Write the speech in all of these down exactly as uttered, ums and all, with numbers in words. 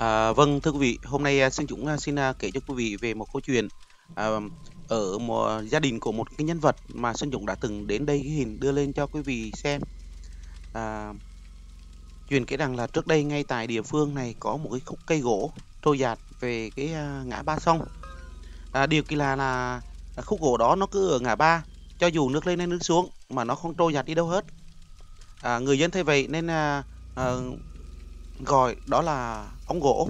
À, vâng, thưa quý vị, hôm nay à, Sơn Dũng à, xin à, kể cho quý vị về một câu chuyện à, ở một gia đình của một cái nhân vật mà Sơn Dũng đã từng đến đây ghi hình đưa lên cho quý vị xem. À, chuyện kể rằng là trước đây ngay tại địa phương này có một cái khúc cây gỗ trôi dạt về cái à, ngã ba sông. À, điều kỳ lạ là à, khúc gỗ đó nó cứ ở ngã ba, cho dù nước lên hay nước xuống mà nó không trôi dạt đi đâu hết. À, người dân thấy vậy nên à, à, gọi đó là ong gỗ.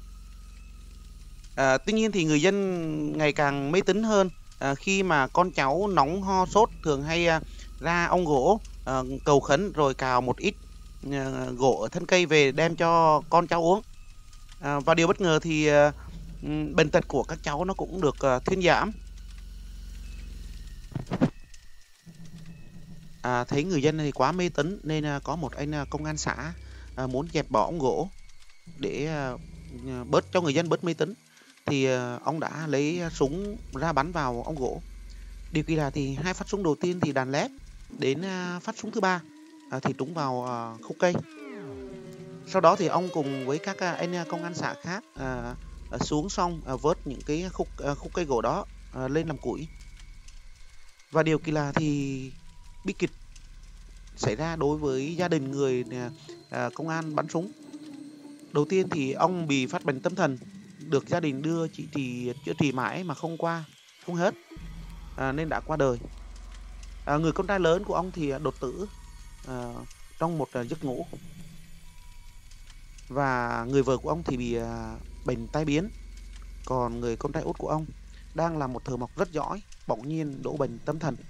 À, tuy nhiên thì người dân ngày càng mê tín hơn à, khi mà con cháu nóng ho sốt thường hay à, ra ong gỗ à, cầu khấn rồi cào một ít à, gỗ ở thân cây về đem cho con cháu uống. À, và điều bất ngờ thì à, ừm, bệnh tật của các cháu nó cũng được à, thuyên giảm. À, thấy người dân thì quá mê tín nên à, có một anh à, công an xã à, muốn dẹp bỏ ong gỗ để à, bớt cho người dân bớt mê tín thì à, ông đã lấy súng ra bắn vào ong gỗ. Điều kỳ lạ thì hai phát súng đầu tiên thì đạn lép, đến à, phát súng thứ ba à, thì trúng vào à, khúc cây. Sau đó thì ông cùng với các à, anh à, công an xã khác à, à, xuống xong à, vớt những cái khúc à, khúc cây gỗ đó à, lên làm củi. Và điều kỳ lạ thì bi kịch xảy ra đối với gia đình người à, à, công an bắn súng. Đầu tiên thì ông bị phát bệnh tâm thần, được gia đình đưa trị trị chữa trị mãi mà không qua, không hết à, nên đã qua đời. À, người con trai lớn của ông thì đột tử à, trong một à, giấc ngủ, và người vợ của ông thì bị à, bệnh tai biến. Còn người con trai út của ông đang là một thợ mộc rất giỏi, bỗng nhiên đổ bệnh tâm thần.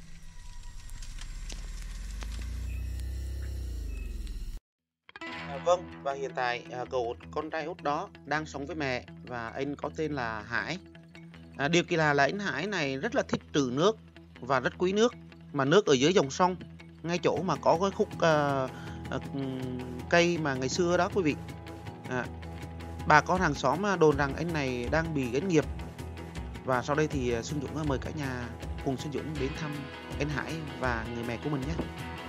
À, vâng, và hiện tại à, cậu con trai út đó đang sống với mẹ và anh có tên là Hải. À, điều kỳ lạ là anh Hải này rất là thích trữ nước và rất quý nước, mà nước ở dưới dòng sông, ngay chỗ mà có cái khúc à, à, cây mà ngày xưa đó quý vị. À, bà con hàng xóm à, đồn rằng anh này đang bị gãy nghiệp. Và sau đây thì à, Xuân Dũng à, mời cả nhà cùng Xuân Dũng đến thăm anh Hải và người mẹ của mình nhé.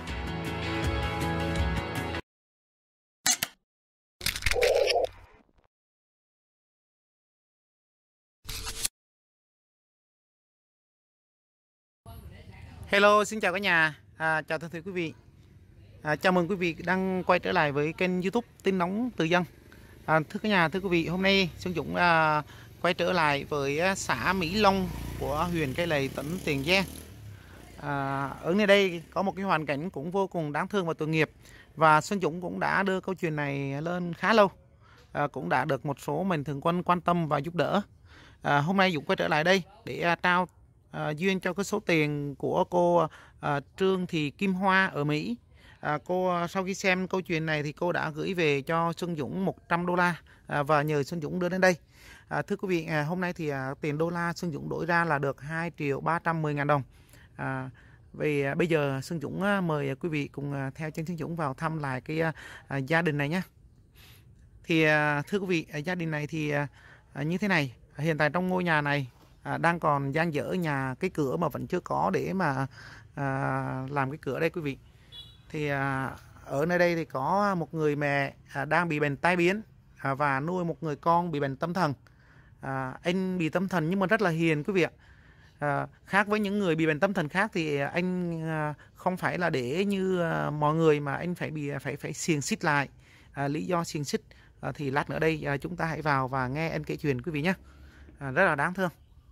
Hello, xin chào cả nhà, à, chào tất cả quý vị. À, chào mừng quý vị đang quay trở lại với kênh YouTube Tin Nóng Từ Dân. À, thưa cả nhà, thưa quý vị, hôm nay Xuân Dũng à, quay trở lại với à, xã Mỹ Long của huyện Cây Lậy, tỉnh Tiền Giang. À, ở nơi đây có một cái hoàn cảnh cũng vô cùng đáng thương và tội nghiệp, và Xuân Dũng cũng đã đưa câu chuyện này lên khá lâu, à, cũng đã được một số mạnh thường quân quan tâm và giúp đỡ. À, hôm nay Dũng quay trở lại đây để à, trao à, duyên cho cái số tiền của cô à, Trương Thị Kim Hoa ở Mỹ. À, cô sau khi xem câu chuyện này thì cô đã gửi về cho Xuân Dũng một trăm đô la à, và nhờ Xuân Dũng đưa đến đây. À, thưa quý vị, à, hôm nay thì à, tiền đô la Xuân Dũng đổi ra là được hai triệu ba trăm mười ngàn đồng. À, vì à, bây giờ Xuân Dũng à, mời quý vị cùng à, theo chân Xuân Dũng vào thăm lại cái à, à, gia đình này nhé. Thì à, thưa quý vị, à, gia đình này thì à, à, như thế này. Hiện tại trong ngôi nhà này à, đang còn dang dở, nhà cái cửa mà vẫn chưa có để mà à, làm cái cửa đây quý vị. Thì à, ở nơi đây thì có một người mẹ à, đang bị bệnh tai biến à, và nuôi một người con bị bệnh tâm thần. À, anh bị tâm thần nhưng mà rất là hiền quý vị ạ. À, khác với những người bị bệnh tâm thần khác thì anh à, không phải là để như à, mọi người, mà anh phải bị phải phải xiềng xích lại. À, lý do xiềng xích à, thì lát nữa đây à, chúng ta hãy vào và nghe anh kể chuyện quý vị nhé. À, rất là đáng thương.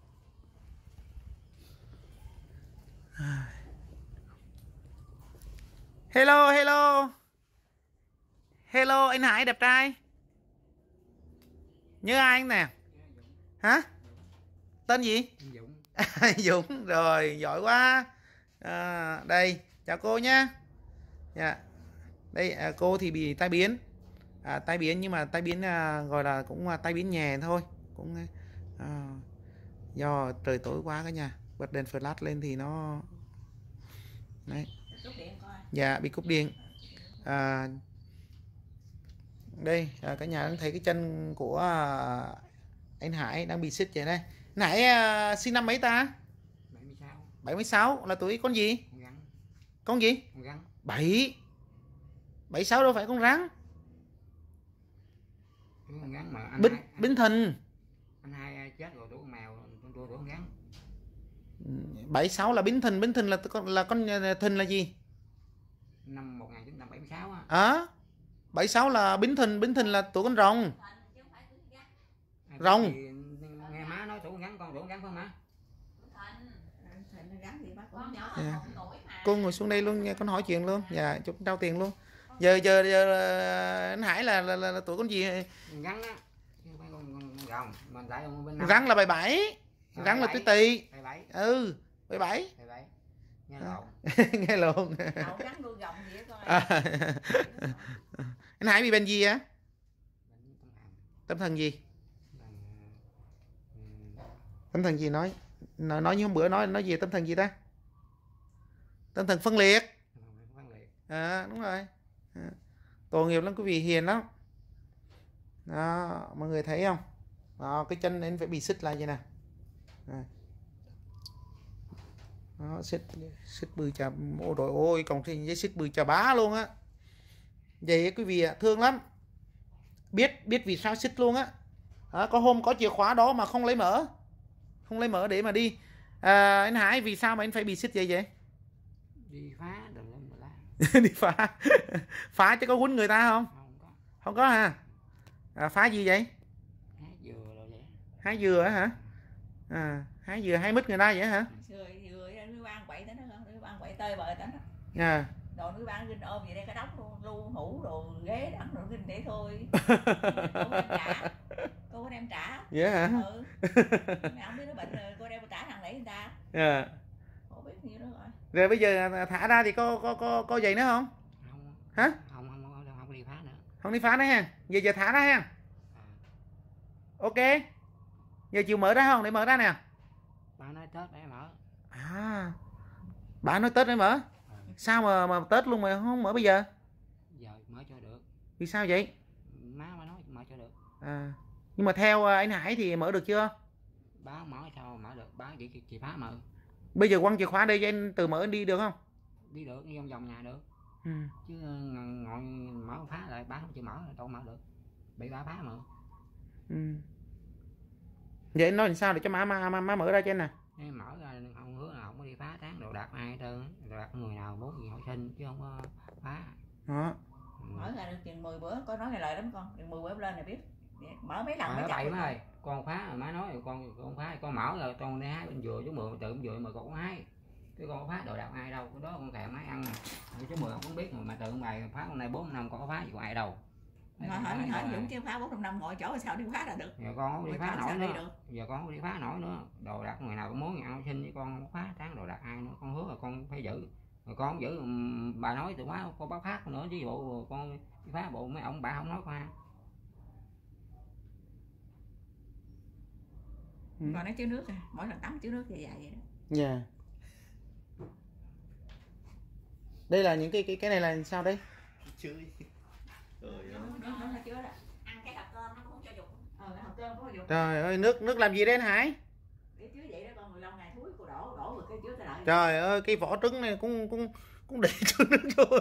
Hello, hello. Hello anh Hải đẹp trai. Nhớ ai anh nè? Hả? Tên gì? Dũng. Dũng, rồi giỏi quá. À, đây chào cô nhé. Dạ. Đây à, cô thì bị tai biến. À, tai biến nhưng mà tai biến à, gọi là cũng à, tai biến nhẹ thôi. Cũng à, do trời tối quá cả nhà, bật đèn flash lên thì nó đấy. Dạ bị cúp điện. À, đây à, cả nhà đang thấy cái chân của à, anh Hải đang bị xích vậy đây. Nãy à, sinh năm mấy ta? bảy mươi sáu. bảy mươi sáu là tuổi con gì? Con rắn. Con gì? Con rắn. bảy. bảy mươi sáu đâu phải con rắn. con rắn mà anh Bính hai, Bính Thìn. anh hai chết rồi, tuổi con mèo, tôi tuổi con rắn. bảy sáu là Bính Thìn. Bính Thìn là con là con Thìn là gì? Năm một nghìn chín trăm bảy mươi sáu á. À, bảy sáu là Bính Thìn. Bính Thìn là tuổi con rồng. Rồng. Nghe má nói tuổi con rắn, con tuổi con rắn phải không má? Yeah. Cô ngồi xuống đây luôn nha, con hỏi chuyện luôn. Dạ, chúc trao tiền luôn. Giờ giờ, giờ anh Hải là, là, là, là tuổi con gì? Con rắn á, chứ phải con, con, con rồng. Mình tại ông bên Rắn là bảy bảy. Rắn là tuổi Tỵ. bảy bảy. Ừ, bảy bảy. bảy bảy. Nghe lộn. Nghe lộn. Rắn nuôi rồng gì á coi. À. Anh Hải bị bệnh gì á? Tâm thần gì? Tâm thần gì nói? Nói, nói như hôm bữa nói nói gì tâm thần gì ta? Tâm thần phân liệt. À, đúng rồi. À, tội nghiệp lắm quý vị, hiền lắm. Đó, mọi người thấy không? Đó, cái chân nên phải bị xích lại vậy nè. À. Đó, xích xích bự chà, ôi trời ơi, còn thì với xích bự chà bá luôn á. Vậy quý vị ạ, thương lắm. Biết biết vì sao xích luôn á. À, có hôm có chìa khóa đó mà không lấy mở. Không lấy mở để mà đi. À, anh Hải vì sao mà anh phải bị xích vậy vậy? Đi phá đừng lên lá. Đi phá. Phá chứ có quýnh người ta không? Không có. Không có hả? À, phá gì vậy? Hái dừa rồi vậy. Hái dừa hả? À, hái dừa hái mít người ta vậy hả? Xưa dừa nuôi ban quậy tới nó không? Nuôi ban quậy tơi bời tới nó. À. Đồ nuôi ban ginh ôm vậy đây cả đống luôn, lưu hũ đồ ghế đẳng đồ ginh để thôi. Cô đem trả. Cô có đem trả. Vậy hả? Ừ. Mẹ không biết nó bệnh rồi cô đem trả thằng nãy người ta. À. Cô biết nhiêu đó rồi. Rồi bây giờ thả ra thì có có có có vậy nữa không? Không. Hả? Không không không không, không đi phá nữa. Không đi phá nữa ha. Giờ giờ thả ra ha. À. Ok. Giờ chịu mở ra không? Để mở ra nè. Bà nói Tết để mở. À. Bà nói Tết để mở. À. Sao mà mà Tết luôn mà không mở bây giờ? Giờ mở cho được. Vì sao vậy? Má mà nói mở cho được. À. Nhưng mà theo anh Hải thì mở được chưa? Báo mở sao mở được, báo chỉ chỉ phá mở. Bây giờ quăng chìa khóa đây cho anh từ mở anh đi được không? Đi được, đi vòng vòng nhà được. Ừ. Chứ ngồi mở phá lại báo không chịu mở đâu mở được. Bị bà phá mở. Ừ. Vậy anh nói làm sao để cho má má má, má mở ra cho anh nè. Em mở ra không hứa là không có đi phá tán đồ đạc ai hết trơn, đồ đạc người nào bố gì hỏi sinh chứ không có phá. Đó. Mở ra được chừng mười bữa, có nói này lời lắm con, chừng mười bữa lên này biết. Mở mấy lần À, mới bậy má ơi, con phá rồi má nói rồi con con phá con mở rồi con đi hái bên dừa chú Mười tự dừa mà con có hái. Chứ con có phá đồ đạc ai đâu, cái đó con thèm máy ăn mà. Chú Mười không biết mà, mà tự mày phá con này bốn năm con có phá gì của ai đâu. Mà hỏi hỏi Dũng kêu phá bốn năm ngồi chỗ sao đi phá ra được. Giờ con không đi phá nổi nữa. Giờ con không đi phá nổi nữa. Đồ đạc người nào cũng muốn ăn xin với con không phá tán đồ đạc ai nữa. Con hứa là con phải giữ. Rồi con không giữ bà nói từ quá con báo phát nữa chứ bộ con đi phá bộ mấy ông bà không nói con ha. Ừ. Còn nó chứa nước à, mỗi lần tắm chứa nước dài dài vậy đó. Dạ. Yeah. Đây là những cái cái cái này là sao đây? Chơi. Trời ơi. Nó nó chứa đó. Ăn cái hộp cơm nó cũng không cho dùng. Ờ cái hộp cơm có dùng. Trời ơi, nước nước làm gì đây anh Hải? Để chứa vậy đó con, mười lăm ngày thúi cô đổ đổ vào cái chứa cái đợi. Trời ơi, cái vỏ trứng này cũng cũng cũng để cho nước vô.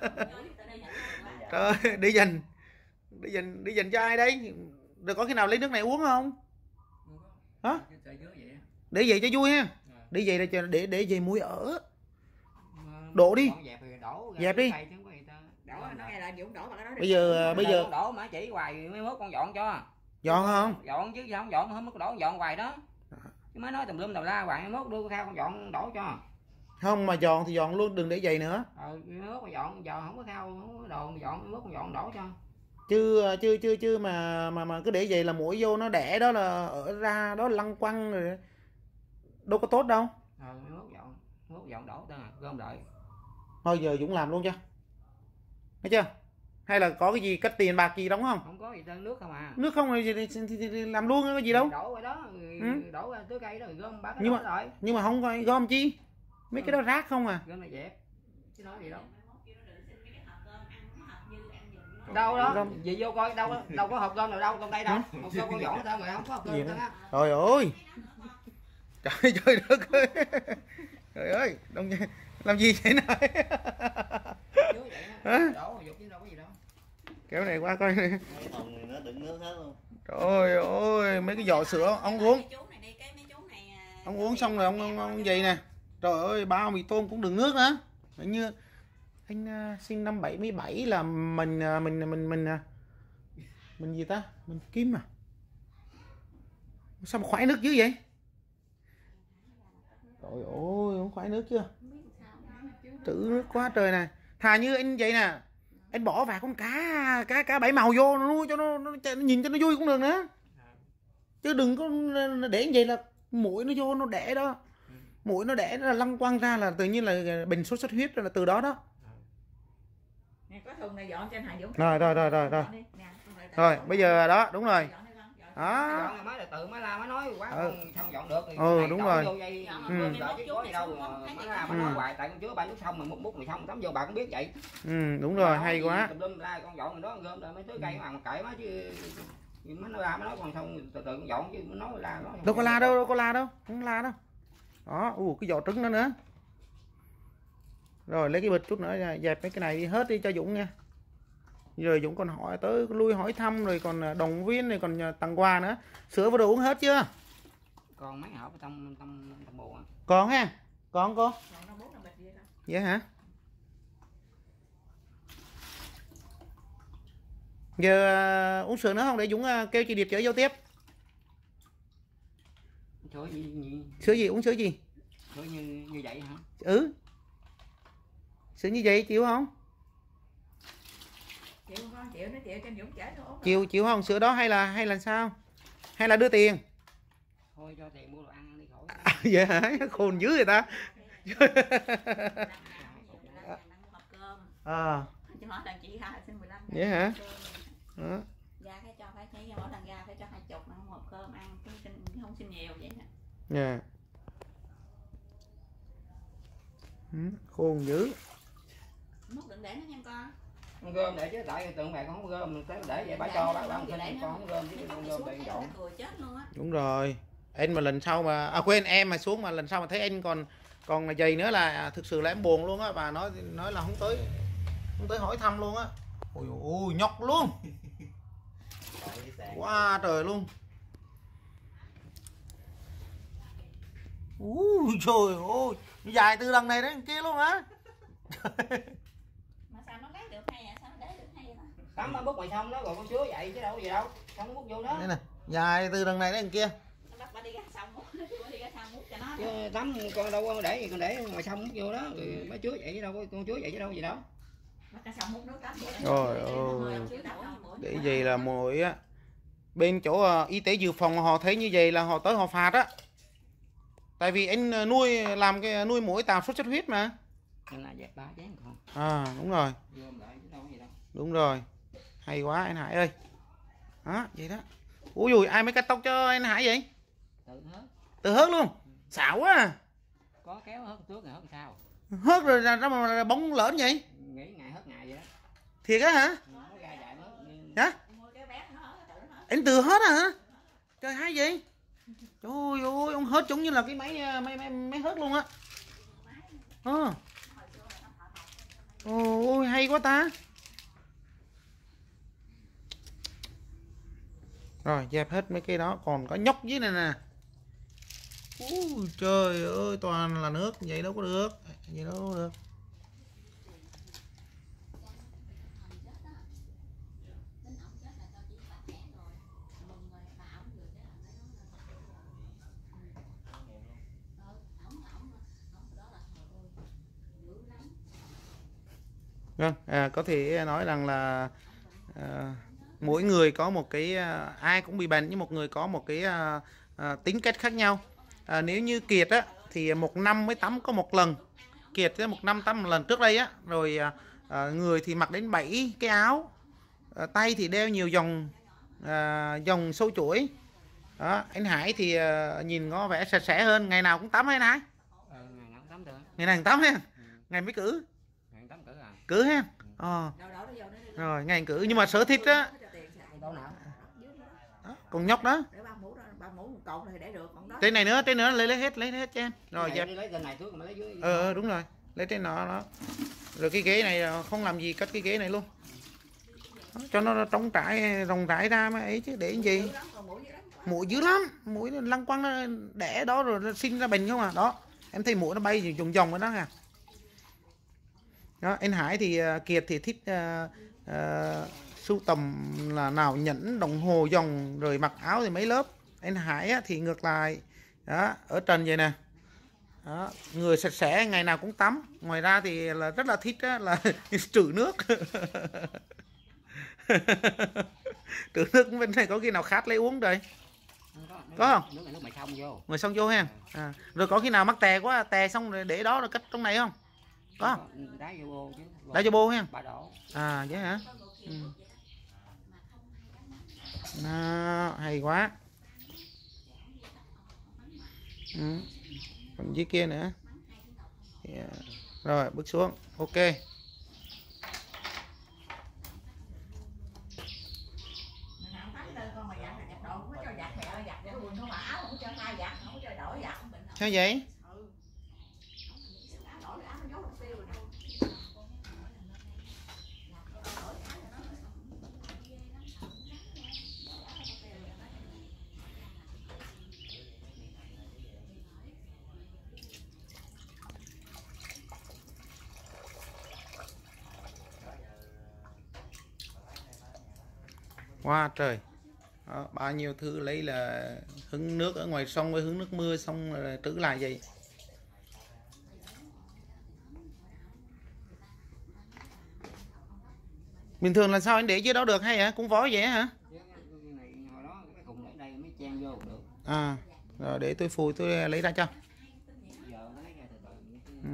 Trời ơi, để dành. Để dành để dành cho ai đấy? Rồi có khi nào lấy nước này uống không? Hả? Để vậy cho vui ha. Để vậy để để để về muối ở. Đổ đi. Dẹp đi. Đổ nó nghe là Dũng đổ vào cái đó đi. Bây giờ bây giờ đổ mà chỉ hoài mấy mốt con dọn cho. Dọn không? Dọn chứ sao không dọn, không có đổ dọn hoài đó. Chứ mới nói tùm lum tùm la hoài mấy mốt đưa khao con dọn đổ cho. Không mà dọn thì dọn luôn, đừng để vậy nữa. Ờ mấy mốt con dọn giờ không có khao không có đồ dọn mấy mốt con dọn đổ cho. Chứ chứ chứ chứ mà mà mà cứ để vậy là muỗi vô nó đẻ đó là ở ra đó lăng quăng rồi. Đâu có tốt đâu. Ờ mấy mốt dọn, mấy mốt dọn đổ ta gom đợi. Thôi giờ Dũng làm luôn cho. Thấy chưa? Hay là có cái gì cất tiền bạc gì đóng không? Không có gì tên nước không à. Nước không thì, thì, thì, thì, thì làm luôn có gì đâu. Đổ rồi đó, ừ. Đổ ra tưới cây đó rồi gom bác cái nhưng đó mà rồi. Nhưng mà không có gom chi. Mấy ừ. cái đó rác không à. Gom là dẹp. Chứ nói gì đâu. Đâu đó, gom. Gì vô coi đâu đâu có hộp gom nào đâu, trong đây đâu. Hộp gom con dọn sao mà không có hộp gom đâu á. Trời ơi. Trời trời đất ơi. Trời ơi, đông làm gì vậy này? Hả? Đổ dục chứ đâu có gì đâu. Ok. kéo này qua coi. Mấy thùng này nó đựng nước hết luôn. Trời ơi, mấy cái giỏ sữa ông uống. Mấy chú này đi, cái mấy chú này, à, Ông uống xong rồi ông ông, ông gì nè. Trời ơi, bao mì tôm cũng đựng nước nữa. Hình như anh uh, sinh năm bảy mươi bảy là mình uh, mình mình mình uh, mình gì ta? Mình Kim à? Sao mà khoái nước dữ vậy? Trời ơi, không khoái nước chưa? Trữ nước quá trời này. Thà như anh vậy nè, anh bỏ vào con cá cá cá bảy màu vô nó nuôi cho nó, nó, nó nhìn cho nó vui cũng được nữa. Chứ đừng có để như vậy là muỗi nó vô nó đẻ đó. Muỗi nó đẻ nó là lăng quăng ra là tự nhiên là bệnh sốt xuất huyết là từ đó đó. Nè, có thùng này dọn cho anh Hải Dũng. Rồi rồi rồi rồi rồi. Nè, nè, Rồi, bây giờ đó, đúng rồi. dọn đây con, dọn. Đó. Dọn là mới là tự mới la mới nói quá Ừ. con không dọn được thì Ừ, này đúng đổ rồi. vô dây, Ừ. ừ. Đợi chứ có gì đâu mà mới la mới nói Ừ. hoài tại con chứa ba nước xong mà một bút mày xong tắm vô bà cũng biết vậy. Ừ, đúng rồi, hay quá. Tùm lum la con dọn rồi đó gom rồi mấy thứ cây mà mà kệ má chứ mới nó la mới nói còn xong từ từ con dọn chứ nó nói la nó. Đâu có la đâu, đâu có la đâu, không la đâu. Đó, ù cái vỏ trứng đó nữa. Rồi lấy cái bịch chút nữa dẹp mấy cái này đi hết đi cho Dũng nha. Rồi Dũng còn hỏi tới lui hỏi thăm rồi còn động viên rồi còn tặng quà nữa. Sữa vừa đồ uống hết chưa? Còn mấy hộp trong trong trong bộ. Còn ha? Còn cô? Còn nó bốn năm bịch vậy đâu. Vậy hả? Giờ uh, uống sữa nữa không để Dũng uh, kêu chị Điệp chở vô tiếp. Sữa gì, gì? Sữa gì? Uống sữa gì? Sữa như như vậy hả? Ừ. Sữa như vậy chịu không? Chịu con, chịu nó chịu cho anh Dũng chở nó uống. Chịu chịu không? Sữa đó hay là hay là sao? Hay là đưa tiền? Thôi cho tiền mua đồ ăn đi khỏi. À, vậy hả? Khôn dữ người ta. Hộp cơm. À, Chứ mỗi lần chị hai xin mười lăm. vậy hả? Đó. Ra cái cho phải thấy mỗi lần ra phải cho hai chục ăn hộp cơm ăn chứ xin không xin nhiều vậy nè. Dạ. Ừ, khôn dữ. Múc đừng để nó nha con. Con gom để chứ tại tượng mẹ con không gom mình tới để vậy bà cho bà bà không con không gom chứ con gom tiền dọn. Chết luôn á. Đúng rồi. Anh mà lần sau mà à quên em mà xuống mà lần sau mà thấy anh còn còn là giày nữa là thực sự là em buồn luôn á, bà nói nói là không tới không tới hỏi thăm luôn á. Ôi ôi nhọc luôn. Quá wow, trời luôn. Ui trời ơi, dài từ đằng này đến kia luôn hả? Mà sao nó lấy được hay à? Sao nó để được hay vậy? Tắm nó bút mày xong đó rồi con chứa vậy chứ đâu có gì đâu. Xong nó bút vô đó. Đây nè, dài từ đằng này đến đằng kia. Nó bắt bà đi ra xong múc, đi ra xong múc cho nó. Chứ tắm con đâu có để gì con để ngoài xong mút vô đó rồi mới chứa vậy chứ đâu có con chứa vậy chứ đâu có gì đâu. Bắt ra xong múc nước tắm vậy. Trời ơi. Để gì là muội á. Bên chỗ uh, y tế dự phòng họ thấy như vậy là họ tới họ phạt á. Tại vì anh nuôi làm cái nuôi muỗi tạo sốt xuất huyết mà. Nên là dẹp ba chén con. À đúng rồi. Gom lại chứ đâu có gì đâu. Đúng rồi. Hay quá anh Hải ơi. Đó, vậy đó. Ủa dùi ai mới cắt tóc cho anh Hải vậy? Tự hớt. Tự hớt luôn. Xạo quá à. Có kéo hớt trước rồi hớt sao? Hớt rồi ra mà bóng lởn vậy? Nghĩ ngày hớt ngày vậy đó. Thiệt á hả? Nó ra dài mới. Hả? Anh tự hớt à hả? Trời hay vậy? Trời ơi, ông hớt giống như là cái máy máy máy, máy hớt luôn á. Ờ. Ôi hay quá ta. Rồi dẹp hết mấy cái đó, còn có nhóc dưới này nè. Ui trời ơi, toàn là nước, vậy đâu có được. Vậy đâu có được. Vâng, à, có thể nói rằng là à, mỗi người có một cái à, ai cũng bị bệnh, nhưng một người có một cái à, à, tính cách khác nhau. À, nếu như Kiệt á thì một năm mới tắm có một lần. Kiệt á, một năm tắm một lần trước đây á, rồi à, à, người thì mặc đến bảy cái áo, à, tay thì đeo nhiều dòng à, dòng sâu chuỗi. Đó, anh Hải thì à, nhìn có vẻ sạch sẽ hơn, ngày nào cũng tắm hay anh Hải? Ừ, ngày nào cũng tắm được. Ngày nào cũng tắm ha. Ừ. Ngày mới cử. Ngày tắm cử à. Cử ha. Ờ. Rồi ngày cử nhưng mà sở thích á. Đó, còn nhóc đó. Trên này nữa, trên nữa lấy lấy hết, lấy hết cho em. Rồi dẹp. Lấy trên này trước mà lấy dưới. Ờ ờ đúng rồi. Lấy trên nó đó. Rồi cái ghế này không làm gì cắt cái ghế này luôn. cho nó trống trải rộng rãi ra mới ấy chứ, để cái gì muỗi dữ lắm, muỗi lăng quăng nó đẻ đó rồi nó sinh ra bệnh không à. Đó em thấy muỗi nó bay vòng vòng ở đó nè. Đó, anh Hải thì uh, Kiệt thì thích uh, uh, sưu tầm là nào nhẫn đồng hồ vòng rồi mặc áo thì mấy lớp. Anh Hải á, thì ngược lại đó, ở trần vậy nè. Đó, người sạch sẽ ngày nào cũng tắm. Ngoài ra thì là rất là thích á, là trữ nước. Trữ nước bên này có khi nào khát lấy uống rồi. Có, có không? Nước này nước mày xong vô. Người xong vô ha. À, rồi có khi nào mắc tè quá, tè xong rồi để đó rồi cất trong này không? Có không? Đá vô bô chứ. Đá vô bô ha. Ba đổ. À vậy hả? Ừ. Đó, hay quá. Ừ. Còn dưới kia nữa. Yeah. Rồi bước xuống. Ok. Sao vậy? Wow trời. Đó, bao nhiêu thứ lấy là hứng nước ở ngoài sông với hứng nước mưa xong rồi trữ lại vậy. Bình thường là sao anh để dưới đó được hay hả? Cũng vó vậy hả? À, rồi để tôi phùi tôi lấy ra cho. Ừ.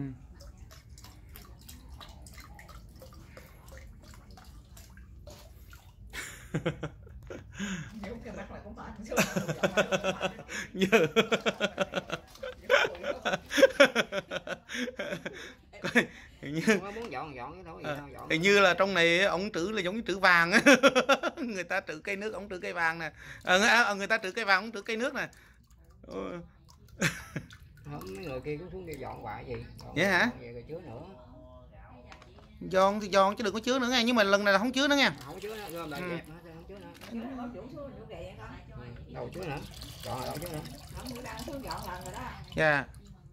Giờ hình như muốn dọn dọn cái à, hình như là trong này ông trữ là giống như trữ vàng. Người ta trữ cây nước, ông trữ cây vàng nè. À, người ta trữ cây vàng, ông trữ cây nước nè. Không, mấy người kia cũng xuống đi dọn hoài gì. Vậy hả? Về rồi chứa nữa. Giòn thì giòn chứ đừng có chứa nữa nghe, nhưng mà lần này là không chứa nữa nha. Không chứa nữa, gom lại dẹp nữa, không chứa nữa. Đâu chứa nữa. Chọn đâu chứa nữa. Dạ.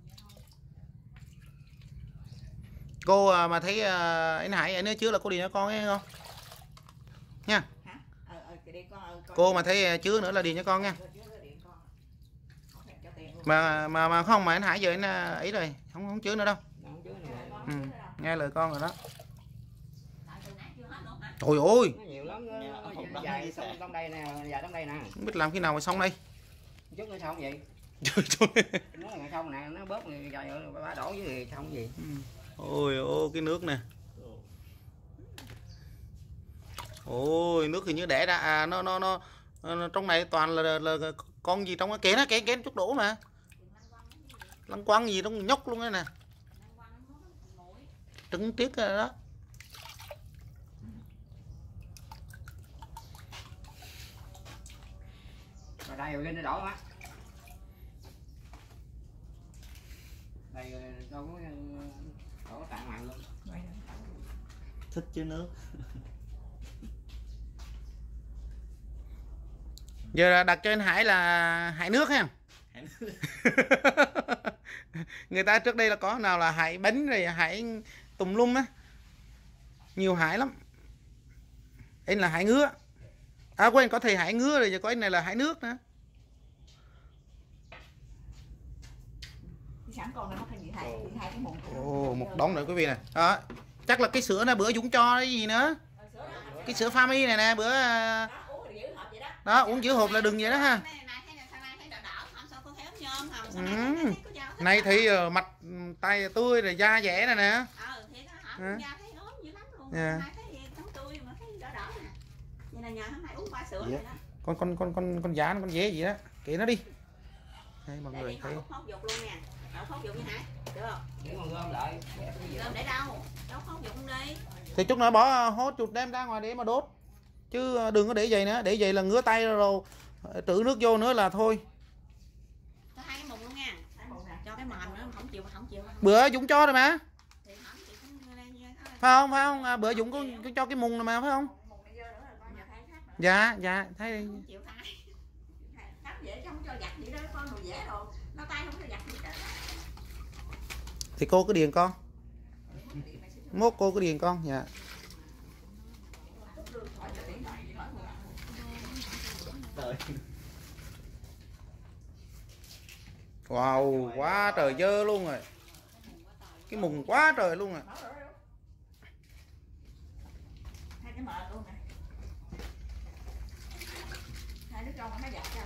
Cô mà thấy anh Hải ở nữa chứa là cô đi cho con ấy không? Nha. Cô mà thấy chứa nữa là đi cho con nha. Mà mà mà không mà anh Hải giờ anh ấy rồi, không không chứa nữa đâu. Ừ, nghe lời con rồi đó. Trời ơi. Nhiều lắm đó. Dài xong trong đây nè, dài trong đây nè. Không biết làm khi nào mà xong đây. Chút nữa xong vậy? Trời trời. Nó là xong nè, nó bớt người dài rồi ba đổ với gì xong gì. Ừ. Ôi ô cái nước nè. Ôi nước hình như đẻ ra à, nó nó nó, nó trong này toàn là, là, là con gì trong cái kén á, kén kén chút đổ mà. Lăng quăng gì trong nhóc luôn đấy nè. Trứng tiết rồi đó. Rồi đây rồi lên nó đổ á. Đây đâu có đổ tặng mày luôn. Thích chứ nước. Giờ đặt cho anh Hải là Hải nước ha. Người ta trước đây là có nào là Hải bánh rồi Hải tùm lum á. Nhiều Hải lắm. Anh là Hải ngứa. À quên, có thầy Hải ngứa rồi, giờ có anh này là Hải nước nữa. Ồ, một đống nữa quý vị này. Đó. Chắc là cái sữa này bữa Dũng cho cái gì nữa. Cái sữa Fami này nè, bữa đó uống giữ hộp là đừng vậy đó ha. Ừ. Này thì uh, mặt tay tươi rồi da dẻ này nè. À. Yeah. Con con con con con giá con dế gì đó, kệ nó đi. Đây mọi người thấy. Thì chút nữa bỏ hốt chuột đem ra ngoài để mà đốt. Chứ đừng có để vậy nữa, để vậy là ngứa tay rồi trữ nước vô nữa là thôi. Có hai cái mùng luôn nha. Cho cái mền nữa không chịu không chịu. Bữa Dũng cho rồi mà. Phải không? Phải không? À, bữa Dũng có, có cho cái mùng này mà phải không? Dạ dạ thấy không chịu thay. Cắm dễ trong cho giặt vậy đó, con đồ dễ rồi nó tay không cho giặt gì cả. thì cô cứ điền con, mốt cô cứ điền con. Dạ Trời. wow, quá trời dơ luôn rồi, cái mùng quá trời luôn rồi. Hai cái mền luôn nè, hai đứa con nó giặt